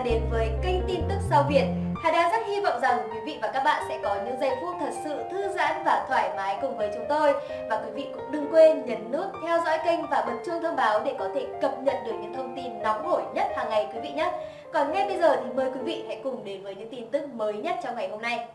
đến với kênh tin tức Sao Việt. Hà Đăng rất hy vọng rằng quý vị và các bạn sẽ có những giây phút thật sự thư giãn và thoải mái cùng với chúng tôi. Và quý vị cũng đừng quên nhấn nút theo dõi kênh và bật chuông thông báo để có thể cập nhật được những thông tin nóng hổi nhất hàng ngày quý vị nhé. Còn ngay bây giờ thì mời quý vị hãy cùng đến với những tin tức mới nhất trong ngày hôm nay.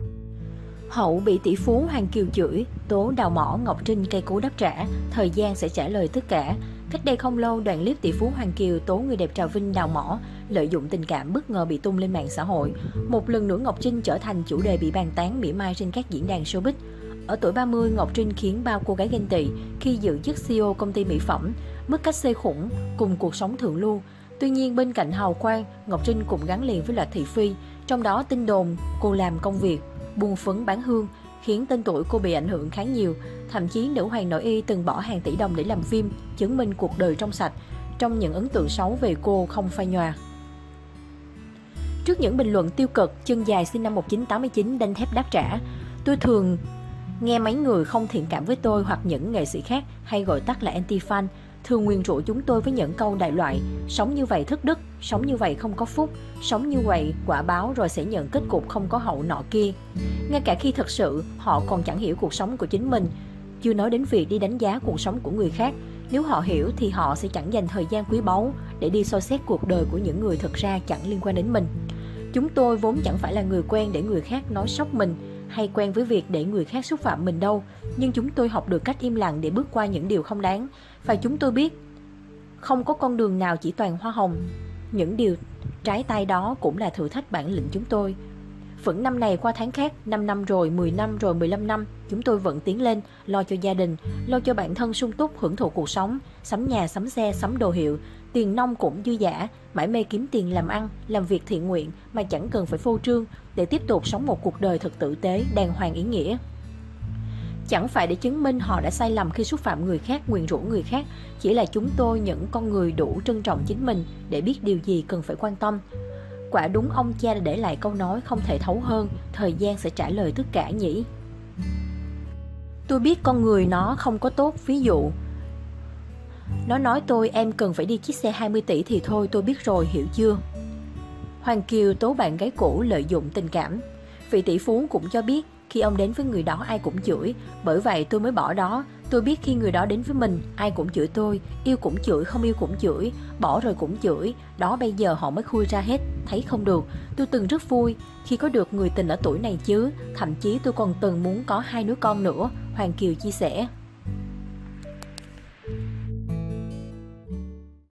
Hậu bị tỷ phú Hoàng Kiều chửi, tố đào mỏ Ngọc Trinh cây cú đáp trả, thời gian sẽ trả lời tất cả. Cách đây không lâu, đoạn clip tỷ phú Hoàng Kiều tố người đẹp Trà Vinh đào mỏ, lợi dụng tình cảm bất ngờ bị tung lên mạng xã hội. Một lần nữa Ngọc Trinh trở thành chủ đề bị bàn tán mỉa mai trên các diễn đàn showbiz. Ở tuổi 30, Ngọc Trinh khiến bao cô gái ghen tị khi giữ chức CEO công ty mỹ phẩm, mức cách xê khủng cùng cuộc sống thượng lưu. Tuy nhiên, bên cạnh hào quang, Ngọc Trinh cũng gắn liền với loạt thị phi, trong đó tin đồn cô làm công việc buôn phấn bán hương, khiến tên tuổi cô bị ảnh hưởng khá nhiều. Thậm chí nữ hoàng nội y từng bỏ hàng tỷ đồng để làm phim, chứng minh cuộc đời trong sạch, trong những ấn tượng xấu về cô không phai nhòa. Trước những bình luận tiêu cực, Chân Dài sinh năm 1989 đanh thép đáp trả: "Tôi thường nghe mấy người không thiện cảm với tôi hoặc những nghệ sĩ khác, hay gọi tắt là anti-fan, thường nguyền rủa chúng tôi với những câu đại loại: sống như vậy thất đức, sống như vậy không có phúc, sống như vậy quả báo rồi sẽ nhận kết cục không có hậu nọ kia. Ngay cả khi thật sự họ còn chẳng hiểu cuộc sống của chính mình, chưa nói đến việc đi đánh giá cuộc sống của người khác. Nếu họ hiểu thì họ sẽ chẳng dành thời gian quý báu để đi soi xét cuộc đời của những người thực ra chẳng liên quan đến mình. Chúng tôi vốn chẳng phải là người quen để người khác nói sốc mình, hay quen với việc để người khác xúc phạm mình đâu, nhưng chúng tôi học được cách im lặng để bước qua những điều không đáng. Và chúng tôi biết không có con đường nào chỉ toàn hoa hồng. Những điều trái tay đó cũng là thử thách bản lĩnh chúng tôi. Vẫn năm này qua tháng khác, 5 năm rồi, 10 năm rồi, 15 năm, chúng tôi vẫn tiến lên, lo cho gia đình, lo cho bản thân sung túc, hưởng thụ cuộc sống, sắm nhà, sắm xe, sắm đồ hiệu, tiền nong cũng dư dả, mải mê kiếm tiền làm ăn, làm việc thiện nguyện mà chẳng cần phải phô trương, để tiếp tục sống một cuộc đời thật tử tế, đàng hoàng ý nghĩa. Chẳng phải để chứng minh họ đã sai lầm khi xúc phạm người khác, nguyền rủa người khác, chỉ là chúng tôi những con người đủ trân trọng chính mình để biết điều gì cần phải quan tâm." Quả đúng ông cha đã để lại câu nói không thể thấu hơn: thời gian sẽ trả lời tất cả nhỉ. Tôi biết con người nó không có tốt, ví dụ nó nói tôi em cần phải đi chiếc xe 20 tỷ thì thôi, tôi biết rồi, hiểu chưa? Hoàng Kiều tố bạn gái cũ lợi dụng tình cảm. Vị tỷ phú cũng cho biết khi ông đến với người đó ai cũng chửi, bởi vậy tôi mới bỏ đó. Tôi biết khi người đó đến với mình ai cũng chửi tôi, yêu cũng chửi, không yêu cũng chửi, bỏ rồi cũng chửi. Đó bây giờ họ mới khui ra hết, thấy không được. Tôi từng rất vui khi có được người tình ở tuổi này chứ, thậm chí tôi còn từng muốn có 2 đứa con nữa, Hoàng Kiều chia sẻ.